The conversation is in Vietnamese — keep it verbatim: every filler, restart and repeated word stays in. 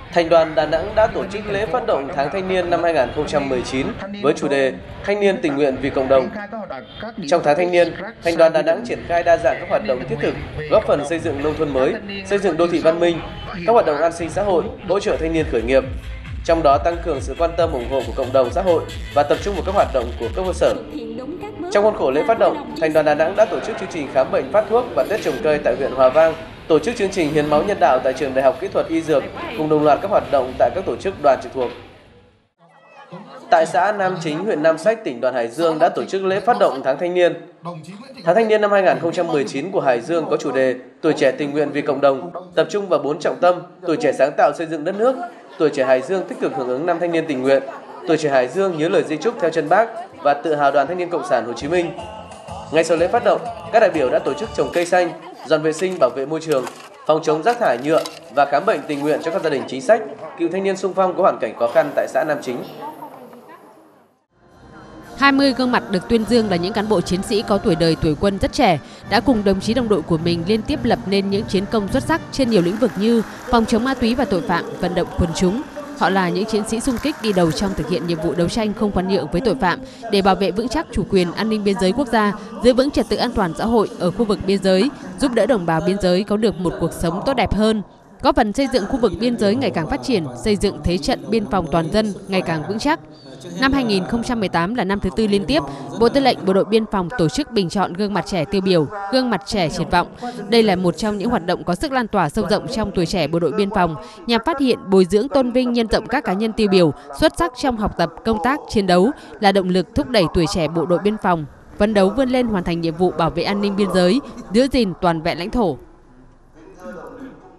Thành đoàn Đà Nẵng đã tổ chức lễ phát động tháng thanh niên năm hai nghìn không trăm mười chín với chủ đề Thanh niên tình nguyện vì cộng đồng. Trong tháng thanh niên, Thành đoàn Đà Nẵng triển khai đa dạng các hoạt động thiết thực, góp phần xây dựng nông thôn mới, xây dựng đô thị văn minh, các hoạt động an sinh xã hội, hỗ trợ thanh niên khởi nghiệp. Trong đó tăng cường sự quan tâm ủng hộ của cộng đồng xã hội và tập trung vào các hoạt động của cấp cơ sở. Trong khuôn khổ lễ phát động, Thành đoàn Đà Nẵng đã tổ chức chương trình khám bệnh phát thuốc và Tết trồng cây tại huyện Hòa Vang, tổ chức chương trình hiến máu nhân đạo tại trường Đại học Kỹ thuật Y Dược cùng đồng loạt các hoạt động tại các tổ chức đoàn trực thuộc. Tại xã Nam Chính, huyện Nam Sách, tỉnh đoàn Hải Dương đã tổ chức lễ phát động tháng thanh niên. Tháng thanh niên năm hai nghìn không trăm mười chín của Hải Dương có chủ đề Tuổi trẻ tình nguyện vì cộng đồng, tập trung vào bốn trọng tâm: tuổi trẻ sáng tạo xây dựng đất nước, tuổi trẻ Hải Dương tích cực hưởng ứng năm thanh niên tình nguyện, tuổi trẻ Hải Dương nhớ lời di chúc theo chân Bác và tự hào Đoàn Thanh niên Cộng sản Hồ Chí Minh. Ngay sau lễ phát động, các đại biểu đã tổ chức trồng cây xanh, dọn vệ sinh bảo vệ môi trường, phòng chống rác thải nhựa và khám bệnh tình nguyện cho các gia đình chính sách, cựu thanh niên xung phong có hoàn cảnh khó khăn tại xã Nam Chính. hai mươi gương mặt được tuyên dương là những cán bộ chiến sĩ có tuổi đời tuổi quân rất trẻ, đã cùng đồng chí đồng đội của mình liên tiếp lập nên những chiến công xuất sắc trên nhiều lĩnh vực như phòng chống ma túy và tội phạm, vận động quần chúng. Họ là những chiến sĩ xung kích đi đầu trong thực hiện nhiệm vụ đấu tranh không khoan nhượng với tội phạm để bảo vệ vững chắc chủ quyền an ninh biên giới quốc gia, giữ vững trật tự an toàn xã hội ở khu vực biên giới, giúp đỡ đồng bào biên giới có được một cuộc sống tốt đẹp hơn, góp phần xây dựng khu vực biên giới ngày càng phát triển, xây dựng thế trận biên phòng toàn dân ngày càng vững chắc. Năm hai nghìn không trăm mười tám là năm thứ tư liên tiếp, Bộ Tư lệnh Bộ đội Biên phòng tổ chức bình chọn gương mặt trẻ tiêu biểu, gương mặt trẻ triển vọng. Đây là một trong những hoạt động có sức lan tỏa sâu rộng trong tuổi trẻ Bộ đội Biên phòng, nhằm phát hiện, bồi dưỡng, tôn vinh, nhân rộng các cá nhân tiêu biểu, xuất sắc trong học tập, công tác, chiến đấu, là động lực thúc đẩy tuổi trẻ Bộ đội Biên phòng phấn đấu vươn lên hoàn thành nhiệm vụ bảo vệ an ninh biên giới, giữ gìn toàn vẹn lãnh thổ.